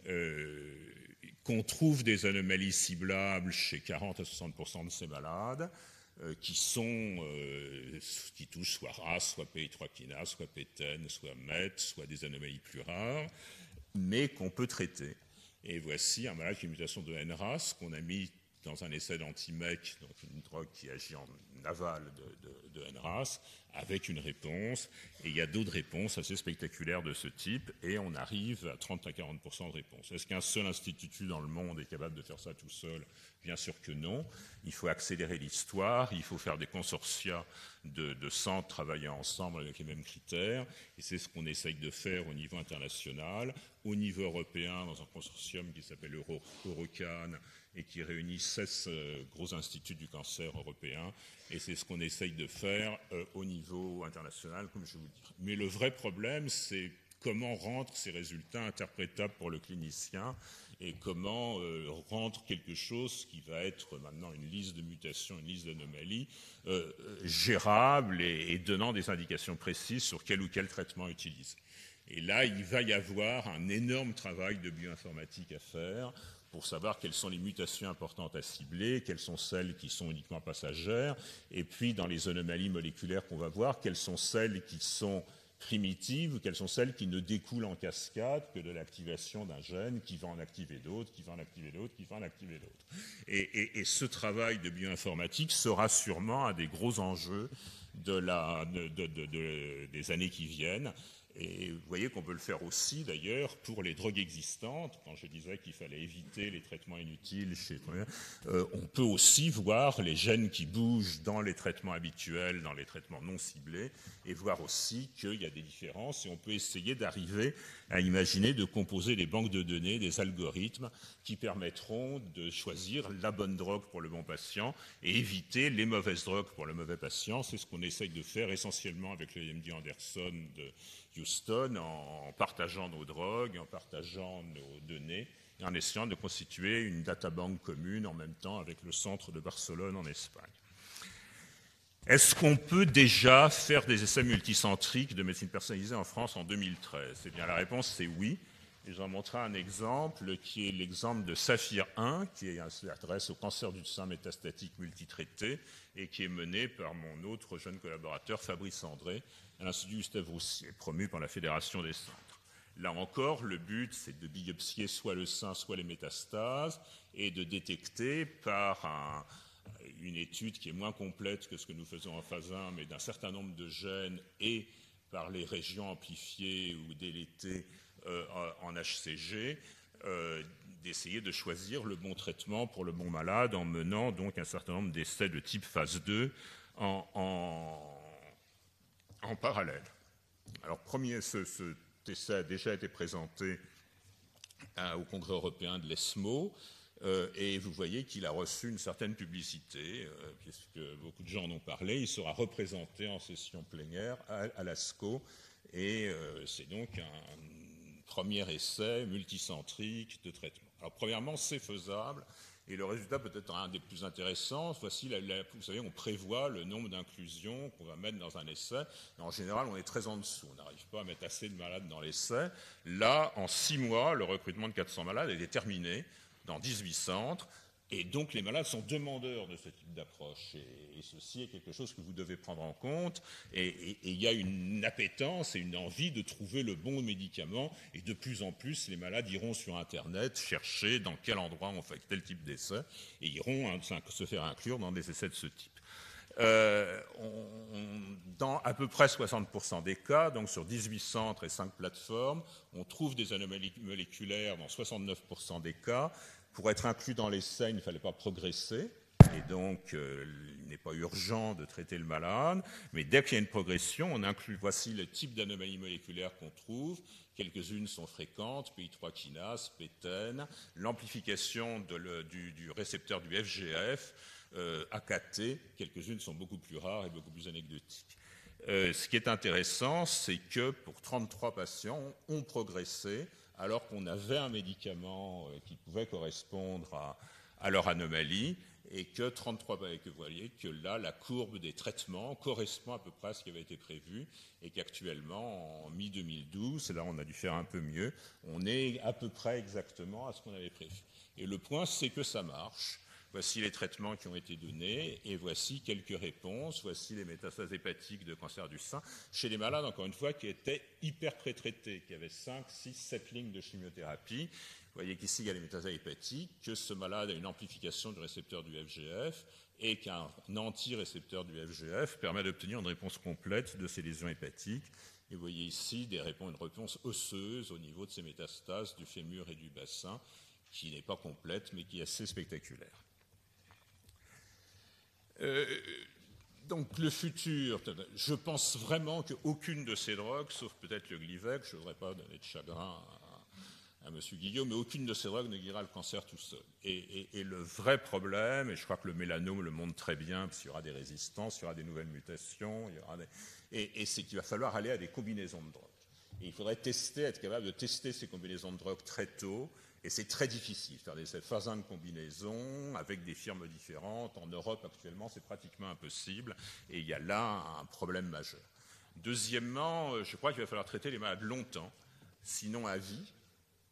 Speaker 1: Euh, qu'on trouve des anomalies ciblables chez quarante à soixante pour cent de ces malades, euh, qui sont, euh, qui touchent soit R A S, soit P I trois kinase, soit P T E N, soit M E T, soit des anomalies plus rares, mais qu'on peut traiter. Et voici un malade qui a une mutation de N R A S qu'on a mis dans un essai d'anti-M E C, donc une drogue qui agit en aval de, de, de N R A S, avec une réponse. Et il y a d'autres réponses assez spectaculaires de ce type, et on arrive à trente à quarante pour cent de réponses. Est-ce qu'un seul institut dans le monde est capable de faire ça tout seul? Bien sûr que non. Il faut accélérer l'histoire, il faut faire des consortia de, de centres travaillant ensemble avec les mêmes critères, et c'est ce qu'on essaye de faire au niveau international, au niveau européen, dans un consortium qui s'appelle Euro, Eurocan, et qui réunit seize euh, gros instituts du cancer européens, et c'est ce qu'on essaye de faire euh, au niveau international, comme je vous dis. Mais le vrai problème, c'est comment rendre ces résultats interprétables pour le clinicien et comment euh, rendre quelque chose qui va être maintenant une liste de mutations, une liste d'anomalies, euh, gérable et, et donnant des indications précises sur quel ou quel traitement utiliser. Et là, il va y avoir un énorme travail de bioinformatique à faire pour savoir quelles sont les mutations importantes à cibler, quelles sont celles qui sont uniquement passagères, et puis dans les anomalies moléculaires qu'on va voir, quelles sont celles qui sont primitives, quelles sont celles qui ne découlent en cascade que de l'activation d'un gène qui va en activer d'autres, qui va en activer d'autres, qui va en activer d'autres. Et, et, et ce travail de bioinformatique sera sûrement un des gros enjeux de la, de, de, de, de, des années qui viennent. Et vous voyez qu'on peut le faire aussi, d'ailleurs, pour les drogues existantes. Quand je disais qu'il fallait éviter les traitements inutiles, chez, euh, on peut aussi voir les gènes qui bougent dans les traitements habituels, dans les traitements non ciblés, et voir aussi qu'il y a des différences. Et on peut essayer d'arriver à imaginer de composer des banques de données, des algorithmes qui permettront de choisir la bonne drogue pour le bon patient et éviter les mauvaises drogues pour le mauvais patient. C'est ce qu'on essaye de faire essentiellement avec le M D Anderson de Houston, en partageant nos drogues, en partageant nos données, et en essayant de constituer une databank commune en même temps avec le centre de Barcelone en Espagne. Est-ce qu'on peut déjà faire des essais multicentriques de médecine personnalisée en France en deux mille treize? Eh bien, la réponse, c'est oui. Et j'en montrerai un exemple qui est l'exemple de Saphir un, qui s'adresse au cancer du sein métastatique multitraité et qui est mené par mon autre jeune collaborateur, Fabrice André, à l'Institut Gustave Roussy, promu par la Fédération des centres. Là encore, le but, c'est de biopsier soit le sein, soit les métastases, et de détecter par un, une étude qui est moins complète que ce que nous faisons en phase un, mais d'un certain nombre de gènes et par les régions amplifiées ou délétées euh, en H C G, euh, d'essayer de choisir le bon traitement pour le bon malade en menant donc un certain nombre d'essais de type phase deux en, en en parallèle. Alors, premier, ce, ce essai a déjà été présenté à, au Congrès européen de l'ESMO, euh, et vous voyez qu'il a reçu une certaine publicité, euh, puisque beaucoup de gens en ont parlé. Il sera représenté en session plénière à, à l'ASCO, et euh, c'est donc un premier essai multicentrique de traitement. Alors, premièrement, c'est faisable. Et le résultat peut être un des plus intéressants. Voici, la, la, vous savez, on prévoit le nombre d'inclusions qu'on va mettre dans un essai. Et en général, on est très en dessous. On n'arrive pas à mettre assez de malades dans l'essai. Là, en six mois, le recrutement de quatre cents malades est terminé dans dix-huit centres. Et donc, les malades sont demandeurs de ce type d'approche. Et, et ceci est quelque chose que vous devez prendre en compte. Et il y a une appétence et une envie de trouver le bon médicament. Et de plus en plus, les malades iront sur Internet chercher dans quel endroit on fait tel type d'essai et iront hein, se faire inclure dans des essais de ce type. Euh, on, dans à peu près soixante pour cent des cas, donc sur dix-huit centres et cinq plateformes, on trouve des anomalies moléculaires dans soixante-neuf pour cent des cas. Pour être inclus dans l'essai, il ne fallait pas progresser, et donc euh, il n'est pas urgent de traiter le malade, mais dès qu'il y a une progression, on inclut, voici le type d'anomalies moléculaires qu'on trouve, quelques-unes sont fréquentes, P I trois kinase, P T E N, l'amplification de le, du, du récepteur du F G F, euh, A K T, quelques-unes sont beaucoup plus rares et beaucoup plus anecdotiques. Euh, ce qui est intéressant, c'est que pour trente-trois patients, on progressait, alors qu'on avait un médicament qui pouvait correspondre à, à leur anomalie, et que trente-trois, que vous voyez que là, la courbe des traitements correspond à peu près à ce qui avait été prévu, et qu'actuellement, en mi deux mille douze, là on a dû faire un peu mieux, on est à peu près exactement à ce qu'on avait prévu. Et le point, c'est que ça marche. Voici les traitements qui ont été donnés, et voici quelques réponses. Voici les métastases hépatiques de cancer du sein, chez des malades, encore une fois, qui étaient hyper pré-traités, qui avaient cinq, six, sept lignes de chimiothérapie. Vous voyez qu'ici, il y a les métastases hépatiques, que ce malade a une amplification du récepteur du F G F, et qu'un anti-récepteur du F G F permet d'obtenir une réponse complète de ces lésions hépatiques. Et vous voyez ici des réponses, une réponse osseuse au niveau de ces métastases du fémur et du bassin, qui n'est pas complète, mais qui est assez spectaculaire. Euh, donc le futur, je pense vraiment qu'aucune de ces drogues, sauf peut-être le Glivec, je ne voudrais pas donner de chagrin à, à M. Guillaume, mais aucune de ces drogues ne guérira le cancer tout seul. Et, et, et le vrai problème, et je crois que le mélanome le montre très bien, parce qu'il y aura des résistances, il y aura des nouvelles mutations, il y aura des... et, et c'est qu'il va falloir aller à des combinaisons de drogues. Et il faudrait tester, être capable de tester ces combinaisons de drogues très tôt. Et c'est très difficile, faire des phases un de combinaison avec des firmes différentes. En Europe, actuellement, c'est pratiquement impossible. Et il y a là un problème majeur. Deuxièmement, je crois qu'il va falloir traiter les malades longtemps, sinon à vie,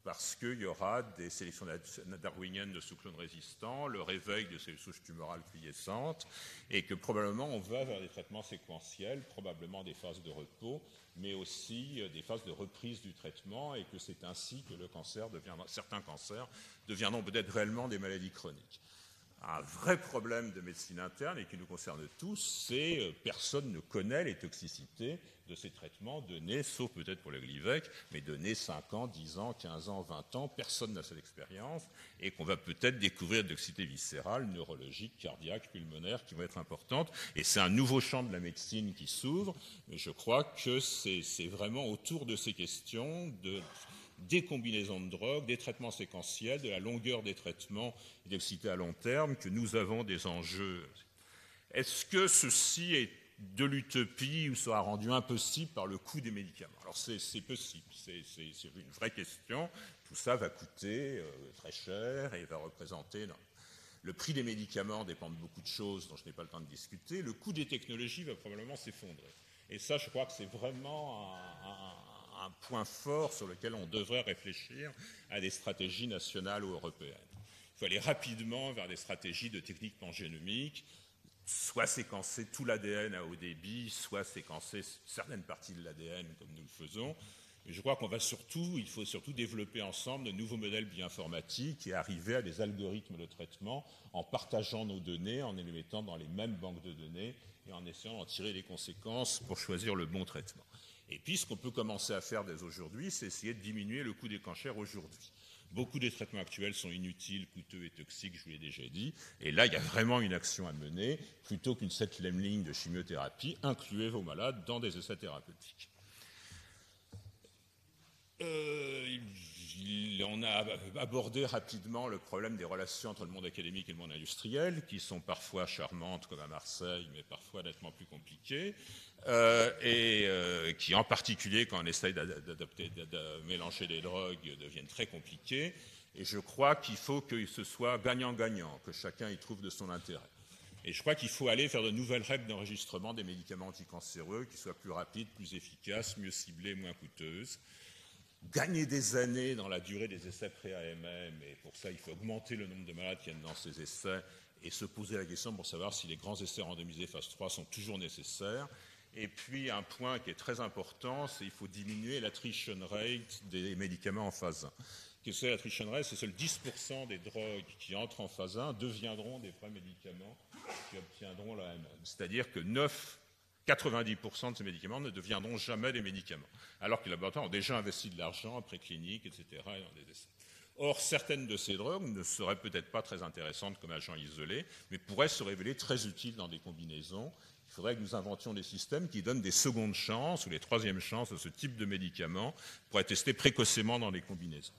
Speaker 1: parce qu'il y aura des sélections darwiniennes de sous-clones résistants, le réveil de ces souches tumorales quiescentes, et que probablement on va vers des traitements séquentiels, probablement des phases de repos, mais aussi des phases de reprise du traitement, et que c'est ainsi que le cancer deviendra, certains cancers deviendront peut-être réellement des maladies chroniques. Un vrai problème de médecine interne et qui nous concerne tous, c'est que personne ne connaît les toxicités de ces traitements donnés, sauf peut-être pour le Glivec, mais donnés cinq ans, dix ans, quinze ans, vingt ans, personne n'a cette expérience, et qu'on va peut-être découvrir des toxicités viscérales, neurologiques, cardiaques, pulmonaires, qui vont être importantes. Et c'est un nouveau champ de la médecine qui s'ouvre, mais je crois que c'est, c'est vraiment autour de ces questions de... des combinaisons de drogues, des traitements séquentiels, de la longueur des traitements et des toxicités à long terme, que nous avons des enjeux. Est-ce que ceci est de l'utopie ou sera rendu impossible par le coût des médicaments? Alors c'est, c'est possible, c'est, c'est, c'est une vraie question. Tout ça va coûter euh, très cher et va représenter... Non. Le prix des médicaments dépend de beaucoup de choses dont je n'ai pas le temps de discuter. Le coût des technologies va probablement s'effondrer. Et ça, je crois que c'est vraiment un... un un point fort sur lequel on devrait réfléchir à des stratégies nationales ou européennes. Il faut aller rapidement vers des stratégies de techniques pangénomiques, soit séquencer tout l'A D N à haut débit, soit séquencer certaines parties de l'A D N comme nous le faisons. Et je crois qu'on va surtout, il faut surtout développer ensemble de nouveaux modèles bioinformatiques et arriver à des algorithmes de traitement en partageant nos données, en les mettant dans les mêmes banques de données et en essayant d'en tirer les conséquences pour choisir le bon traitement. Et puis, ce qu'on peut commencer à faire dès aujourd'hui, c'est essayer de diminuer le coût des cancers aujourd'hui. Beaucoup des traitements actuels sont inutiles, coûteux et toxiques, je vous l'ai déjà dit. Et là, il y a vraiment une action à mener. Plutôt qu'une septième ligne de chimiothérapie, incluez vos malades dans des essais thérapeutiques. Euh, on a abordé rapidement le problème des relations entre le monde académique et le monde industriel, qui sont parfois charmantes comme à Marseille, mais parfois nettement plus compliquées, euh, et euh, qui en particulier, quand on essaye d'adapter, de mélanger des drogues, deviennent très compliquées. Et je crois qu'il faut que ce soit gagnant-gagnant, que chacun y trouve de son intérêt. Et je crois qu'il faut aller vers de nouvelles règles d'enregistrement des médicaments anticancéreux qui soient plus rapides, plus efficaces, mieux ciblées, moins coûteuses. Gagner des années dans la durée des essais pré-A M M, et pour ça, il faut augmenter le nombre de malades qui viennent dans ces essais et se poser la question pour savoir si les grands essais randomisés phase trois sont toujours nécessaires. Et puis, un point qui est très important, c'est qu'il faut diminuer l'attrition rate des médicaments en phase un. Qu'est-ce que c'est l'attrition rate? C'est seuls dix pour cent des drogues qui entrent en phase un deviendront des vrais médicaments qui obtiendront l'A M M. C'est-à-dire que neuf quatre-vingt-dix pour cent de ces médicaments ne deviendront jamais des médicaments, alors que les laboratoires ont déjà investi de l'argent en préclinique, et cetera, et dans des essais. Or, certaines de ces drogues ne seraient peut-être pas très intéressantes comme agents isolés, mais pourraient se révéler très utiles dans des combinaisons. Il faudrait que nous inventions des systèmes qui donnent des secondes chances ou des troisièmes chances à ce type de médicaments pour être testés précocement dans les combinaisons.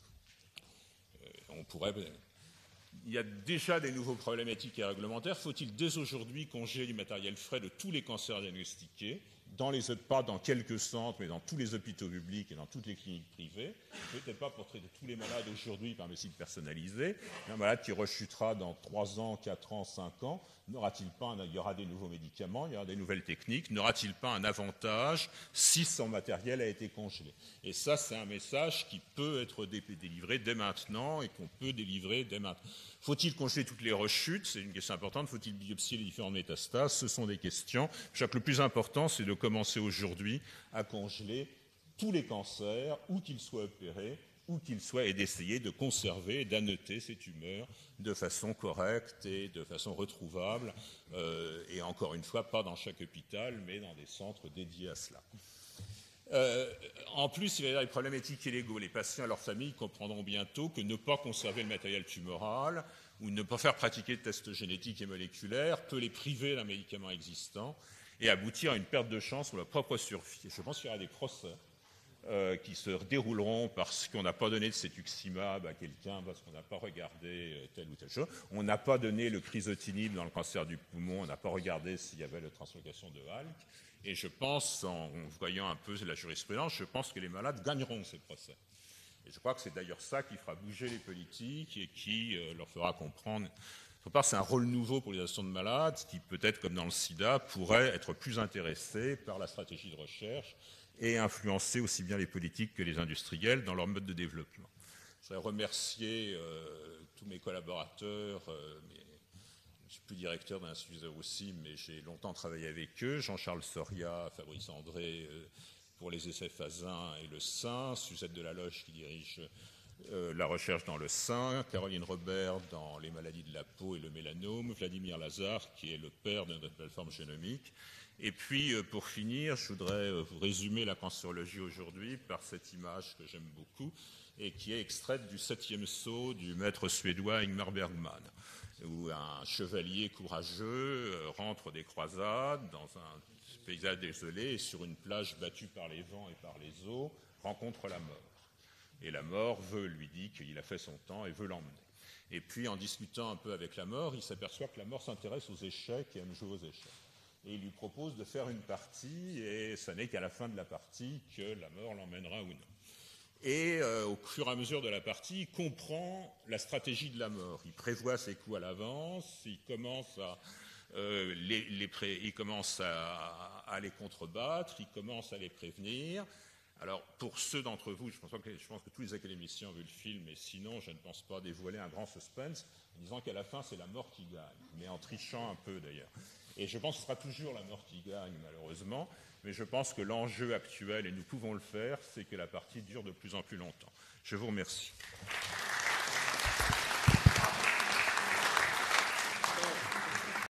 Speaker 1: Euh, on pourrait... Il y a déjà des nouveaux problématiques et réglementaires. Faut-il dès aujourd'hui congeler du matériel frais de tous les cancers diagnostiqués, dans les, pas dans quelques centres, mais dans tous les hôpitaux publics et dans toutes les cliniques privées? Peut-être pas pour traiter tous les malades aujourd'hui par médecine personnalisée. Un malade qui rechutera dans trois ans, quatre ans, cinq ans, n'aura-t-il pas un, il y aura des nouveaux médicaments, il y aura des nouvelles techniques, n'aura-t-il pas un avantage si son matériel a été congelé? Et ça, c'est un message qui peut être délivré dès maintenant et qu'on peut délivrer dès maintenant. Faut-il congeler toutes les rechutes? C'est une question importante. Faut-il biopsier les différentes métastases? Ce sont des questions. Je crois que le plus important, c'est de commencer aujourd'hui à congeler tous les cancers, où qu'ils soient opérés, où qu'ils soient, et d'essayer de conserver et d'annoter ces tumeurs de façon correcte et de façon retrouvable. Euh, et encore une fois, pas dans chaque hôpital, mais dans des centres dédiés à cela. Euh, en plus, il va y avoir des problèmes éthiques et légaux. Les patients et leurs familles comprendront bientôt que ne pas conserver le matériel tumoral ou ne pas faire pratiquer de tests génétiques et moléculaires peut les priver d'un médicament existant et aboutir à une perte de chance pour leur propre survie. Et je pense qu'il y aura des procès euh, qui se dérouleront parce qu'on n'a pas donné de cétuximab à quelqu'un, parce qu'on n'a pas regardé euh, telle ou telle chose. On n'a pas donné le crizotinib dans le cancer du poumon, on n'a pas regardé s'il y avait la translocation de Halk. Et je pense, en voyant un peu la jurisprudence, je pense que les malades gagneront ces procès. Et je crois que c'est d'ailleurs ça qui fera bouger les politiques et qui euh, leur fera comprendre. D'autre part, c'est un rôle nouveau pour les associations de malades qui, peut-être comme dans le sida, pourrait être plus intéressés par la stratégie de recherche et influencer aussi bien les politiques que les industriels dans leur mode de développement. Je voudrais remercier euh, tous mes collaborateurs, euh, mes, je ne suis plus directeur d'un diffuseur aussi, mais j'ai longtemps travaillé avec eux, Jean-Charles Soria, Fabrice André euh, pour les essais phasin et le sein, Suzette Delaloche qui dirige euh, la recherche dans le sein, Caroline Robert dans les maladies de la peau et le mélanome, Vladimir Lazare qui est le père de notre plateforme génomique. Et puis, euh, pour finir, je voudrais euh, vous résumer la cancérologie aujourd'hui par cette image que j'aime beaucoup et qui est extraite du septième sceau du maître suédois Ingmar Bergman, où un chevalier courageux euh, rentre des croisades dans un paysage désolé et sur une plage battue par les vents et par les eaux, rencontre la mort. Et la mort veut, lui dit qu'il a fait son temps et veut l'emmener. Et puis, en discutant un peu avec la mort, il s'aperçoit que la mort s'intéresse aux échecs et aime jouer aux échecs. Et il lui propose de faire une partie, et ce n'est qu'à la fin de la partie que la mort l'emmènera ou non. Et euh, au fur et à mesure de la partie, il comprend la stratégie de la mort. Il prévoit ses coups à l'avance, il commence à, euh, les, les pré... il commence à, à les contrebattre, il commence à les prévenir. Alors, pour ceux d'entre vous, je pense, que, je pense que tous les académiciens ont vu le film, et sinon, je ne pense pas dévoiler un grand suspense, en disant qu'à la fin, c'est la mort qui gagne, mais en trichant un peu d'ailleurs. Et je pense que ce sera toujours la mort qui gagne, malheureusement, mais je pense que l'enjeu actuel, et nous pouvons le faire, c'est que la partie dure de plus en plus longtemps. Je vous remercie.